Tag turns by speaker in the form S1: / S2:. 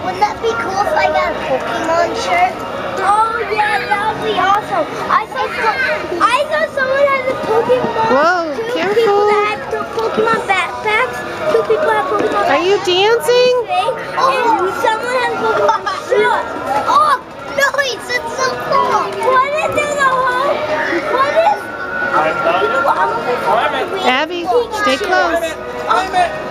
S1: wouldn't that be cool if I got a Pokemon shirt? Oh yeah, that would be awesome. I saw someone has a Pokemon.
S2: Whoa,
S1: two
S2: careful.
S1: people that have Pokemon backpacks. Two people have Pokemon backpacks.
S2: Are you dancing?
S1: And someone has Pokemon shirts. Oh, nice. It's so cool. What is it, Noah? What is?
S3: I'm
S1: You know what? I'm going to
S2: Abby, stay close.